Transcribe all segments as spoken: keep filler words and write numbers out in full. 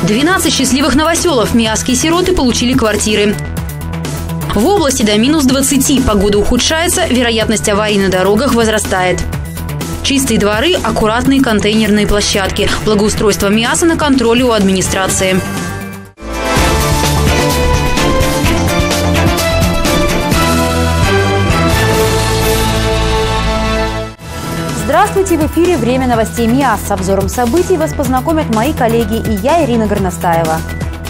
двенадцать счастливых новоселов миасские сироты получили квартиры. В области до минус двадцати. Погода ухудшается, вероятность аварий на дорогах возрастает. Чистые дворы, аккуратные контейнерные площадки. Благоустройство Миаса на контроле у администрации. Здравствуйте! В эфире «Время новостей МИАС». С обзором событий вас познакомят мои коллеги и я, Ирина Горностаева.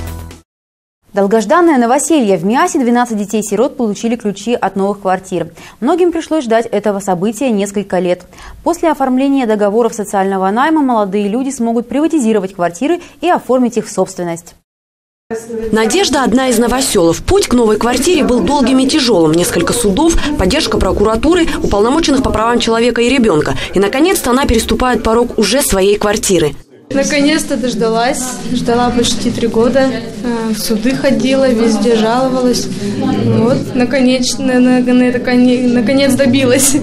Долгожданное новоселье. В Миасе двенадцать детей-сирот получили ключи от новых квартир. Многим пришлось ждать этого события несколько лет. После оформления договоров социального найма молодые люди смогут приватизировать квартиры и оформить их в собственность. Надежда – одна из новоселов. Путь к новой квартире был долгим и тяжелым. Несколько судов, поддержка прокуратуры, уполномоченных по правам человека и ребенка. И, наконец-то, она переступает порог уже своей квартиры. Наконец-то дождалась. Ждала почти три года. В суды ходила, везде жаловалась. Вот, наконец, наконец добилась.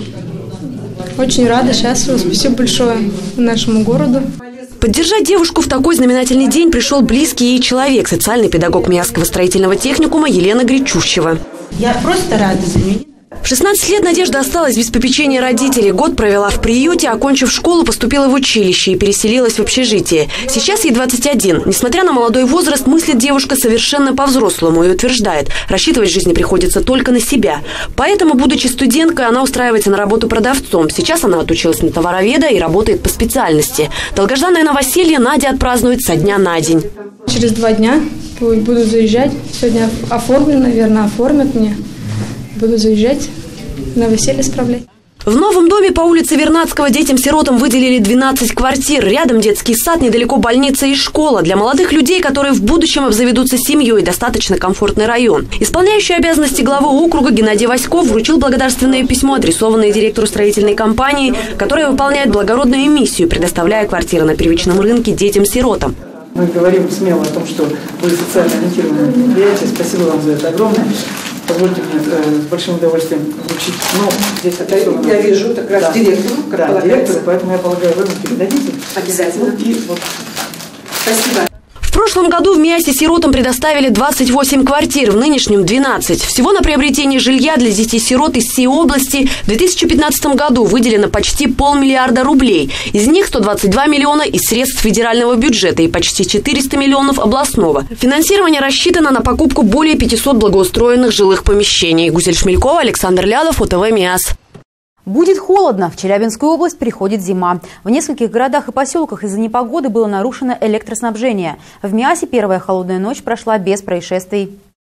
Очень рада, счастлива. Спасибо большое нашему городу. Поддержать девушку в такой знаменательный день пришел близкий ей человек, социальный педагог Миасского строительного техникума Елена Гречущева. Я просто рада за нее. В шестнадцать лет Надежда осталась без попечения родителей. Год провела в приюте, окончив школу, поступила в училище и переселилась в общежитие. Сейчас ей двадцать один. Несмотря на молодой возраст, мыслит девушка совершенно по-взрослому и утверждает, рассчитывать в жизни приходится только на себя. Поэтому, будучи студенткой, она устраивается на работу продавцом. Сейчас она отучилась на товароведа и работает по специальности. Долгожданное новоселье Надя отпразднует со дня на день. Через два дня буду заезжать. Сегодня оформлю, наверное, оформят мне. Буду заезжать, новоселье справлять. В новом доме по улице Вернадского детям-сиротам выделили двенадцать квартир. Рядом детский сад, недалеко больница и школа. Для молодых людей, которые в будущем обзаведутся семьей, достаточно комфортный район. Исполняющий обязанности главы округа Геннадий Васьков вручил благодарственное письмо, адресованное директору строительной компании, которая выполняет благородную миссию, предоставляя квартиры на первичном рынке детям-сиротам. Мы говорим смело о том, что вы социально ориентированное предприятие. Спасибо вам за это огромное. Позвольте мне э, с большим удовольствием вручить. Ну, здесь это я вижу, как раз да. директору. Да, директору, поэтому я полагаю, вы мне передадите. Обязательно. Вот, и, вот. Спасибо. В прошлом году в Миасе сиротам предоставили двадцать восемь квартир, в нынешнем двенадцать. Всего на приобретение жилья для детей-сирот из всей области в две тысячи пятнадцатом году выделено почти полмиллиарда рублей. Из них сто двадцать два миллиона из средств федерального бюджета и почти четыреста миллионов областного. Финансирование рассчитано на покупку более пятисот благоустроенных жилых помещений. Гузель Шмелькова, Александр Лядов, ОТВ МИАС. Будет холодно. В Челябинскую область приходит зима. В нескольких городах и поселках из-за непогоды было нарушено электроснабжение. В Миасе первая холодная ночь прошла без происшествий.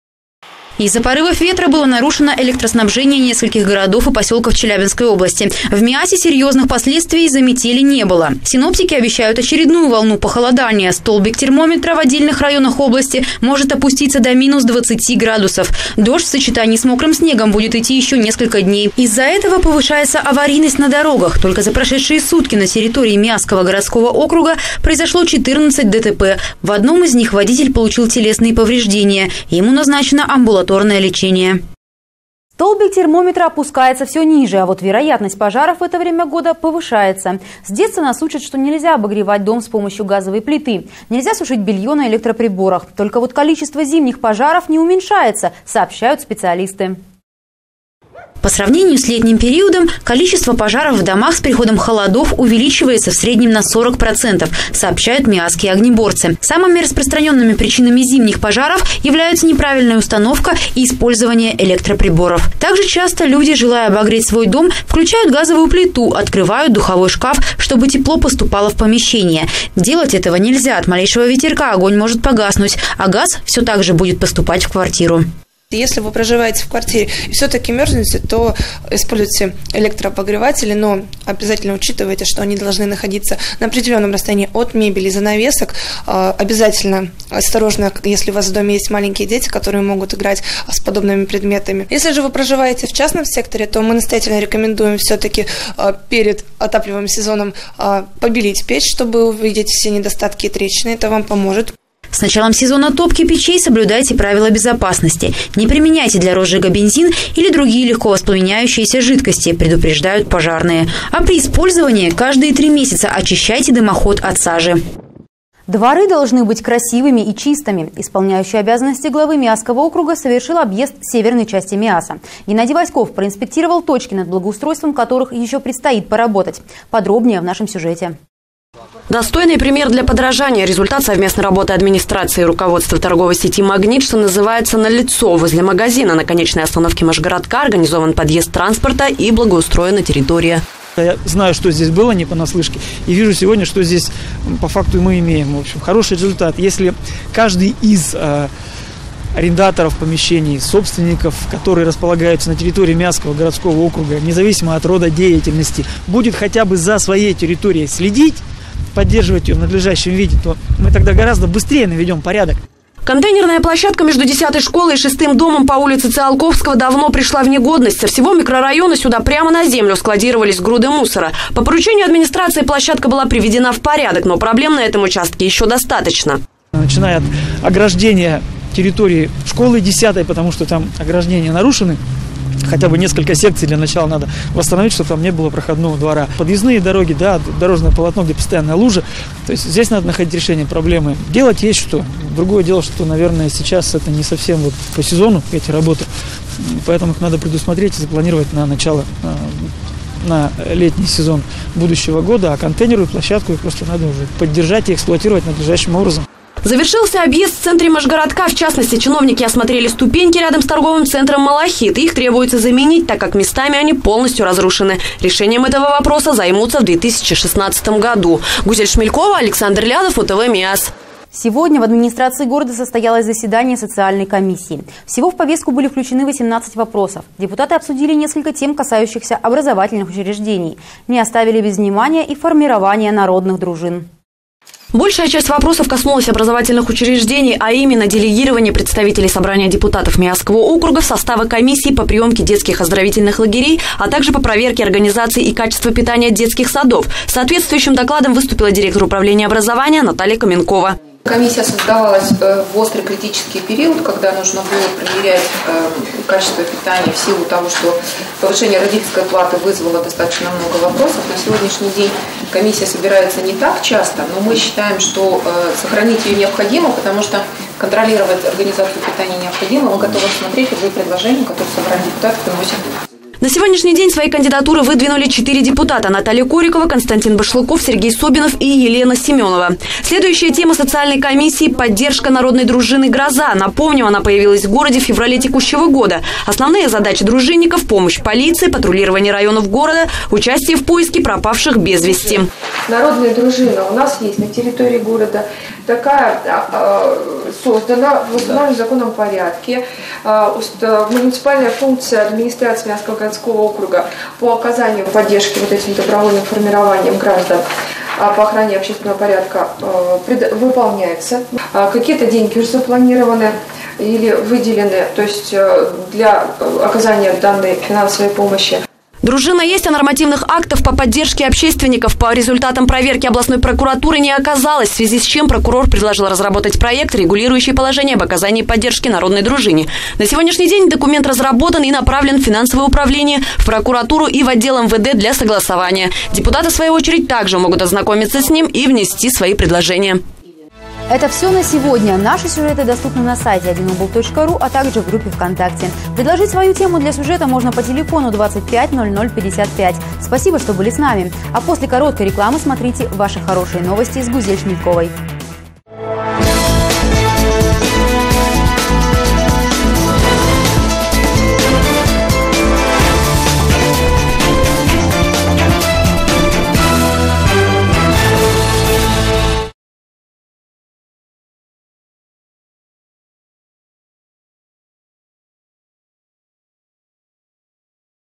Из-за порывов ветра было нарушено электроснабжение нескольких городов и поселков Челябинской области. В Миасе серьезных последствий из-за метели не было. Синоптики обещают очередную волну похолодания. Столбик термометра в отдельных районах области может опуститься до минус двадцати градусов. Дождь в сочетании с мокрым снегом будет идти еще несколько дней. Из-за этого повышается аварийность на дорогах. Только за прошедшие сутки на территории Миасского городского округа произошло четырнадцать ДТП. В одном из них водитель получил телесные повреждения. Ему назначена амбулаторная лечение. Столбик термометра опускается все ниже, а вот вероятность пожаров в это время года повышается. С детства нас учат, что нельзя обогревать дом с помощью газовой плиты. Нельзя сушить белье на электроприборах. Только вот количество зимних пожаров не уменьшается, сообщают специалисты. По сравнению с летним периодом, количество пожаров в домах с приходом холодов увеличивается в среднем на сорок процентов, сообщают миасские огнеборцы. Самыми распространенными причинами зимних пожаров являются неправильная установка и использование электроприборов. Также часто люди, желая обогреть свой дом, включают газовую плиту, открывают духовой шкаф, чтобы тепло поступало в помещение. Делать этого нельзя. От малейшего ветерка огонь может погаснуть, а газ все так же будет поступать в квартиру. Если вы проживаете в квартире и все-таки мерзнете, то используйте электрообогреватели, но обязательно учитывайте, что они должны находиться на определенном расстоянии от мебели, занавесок. Обязательно осторожно, если у вас в доме есть маленькие дети, которые могут играть с подобными предметами. Если же вы проживаете в частном секторе, то мы настоятельно рекомендуем все-таки перед отапливаемым сезоном побелить печь, чтобы увидеть все недостатки и трещины. Это вам поможет. С началом сезона топки печей соблюдайте правила безопасности. Не применяйте для розжига бензин или другие легко воспламеняющиеся жидкости, предупреждают пожарные. А при использовании каждые три месяца очищайте дымоход от сажи. Дворы должны быть красивыми и чистыми. Исполняющий обязанности главы Миасского округа совершил объезд северной части Миаса. Геннадий Васьков проинспектировал точки, над благоустройством которых еще предстоит поработать. Подробнее в нашем сюжете. Достойный пример для подражания. Результат совместной работы администрации и руководства торговой сети «Магнит», что называется, налицо. Возле магазина на конечной остановке Машгородка организован подъезд транспорта и благоустроена территория. Я знаю, что здесь было, не понаслышке, и вижу сегодня, что здесь по факту мы имеем. В общем, хороший результат. Если каждый из э, арендаторов помещений, собственников, которые располагаются на территории Миасского городского округа, независимо от рода деятельности, будет хотя бы за своей территорией следить, поддерживать ее в надлежащем виде, то мы тогда гораздо быстрее наведем порядок. Контейнерная площадка между десятой школой и шестым домом по улице Циолковского давно пришла в негодность. Со всего микрорайона сюда прямо на землю складировались груды мусора. По поручению администрации площадка была приведена в порядок, но проблем на этом участке еще достаточно. Начиная от ограждения территории школы десятой, потому что там ограждения нарушены. Хотя бы несколько секций для начала надо восстановить, чтобы там не было проходного двора. Подъездные дороги, да, дорожное полотно, где постоянная лужа. То есть здесь надо находить решение проблемы. Делать есть что. Другое дело, что, наверное, сейчас это не совсем вот по сезону эти работы. Поэтому их надо предусмотреть и запланировать на начало, на летний сезон будущего года. А контейнерную площадку их просто надо уже поддержать и эксплуатировать надлежащим образом. Завершился объезд в центре Машгородка. В частности, чиновники осмотрели ступеньки рядом с торговым центром «Малахит». Их требуется заменить, так как местами они полностью разрушены. Решением этого вопроса займутся в две тысячи шестнадцатом году. Гузель Шмелькова, Александр Лядов, УТВ МИАС. Сегодня в администрации города состоялось заседание социальной комиссии. Всего в повестку были включены восемнадцать вопросов. Депутаты обсудили несколько тем, касающихся образовательных учреждений. Не оставили без внимания и формирование народных дружин. Большая часть вопросов коснулась образовательных учреждений, а именно делегирование представителей собрания депутатов Миасского округа в составы комиссии по приемке детских оздоровительных лагерей, а также по проверке организации и качества питания детских садов. С соответствующим докладом выступила директор управления образования Наталья Каменкова. Комиссия создавалась в острый критический период, когда нужно было проверять качество питания в силу того, что повышение родительской платы вызвало достаточно много вопросов. На сегодняшний день комиссия собирается не так часто, но мы считаем, что сохранить ее необходимо, потому что контролировать организацию питания необходимо. Мы готовы смотреть любые предложения, которые собрание депутатов приносят. На сегодняшний день свои кандидатуры выдвинули четыре депутата: Наталья Корикова, Константин Башлыков, Сергей Собинов и Елена Семенова. Следующая тема социальной комиссии – поддержка народной дружины «Гроза». Напомним, она появилась в городе в феврале текущего года. Основные задачи дружинников – помощь полиции, патрулирование районов города, участие в поиске пропавших без вести. Народная дружина у нас есть на территории города. Такая создана в установленном законном порядке. Муниципальная функция администрации Миасского городского округа по оказанию поддержки вот этим добровольным формированием граждан по охране общественного порядка выполняется. Какие-то деньги уже запланированы или выделены, то есть для оказания данной финансовой помощи. Дружина есть, а нормативных актов по поддержке общественников по результатам проверки областной прокуратуры не оказалось, в связи с чем прокурор предложил разработать проект, регулирующий положение об оказании поддержки народной дружине. На сегодняшний день документ разработан и направлен в финансовое управление, в прокуратуру и в отдел эм вэ дэ для согласования. Депутаты, в свою очередь, также могут ознакомиться с ним и внести свои предложения. Это все на сегодня. Наши сюжеты доступны на сайте один область точка ру, а также в группе ВКонтакте. Предложить свою тему для сюжета можно по телефону двадцать пять ноль ноль пятьдесят пять. Спасибо, что были с нами. А после короткой рекламы смотрите «Ваши хорошие новости» с Гузель Шмельковой.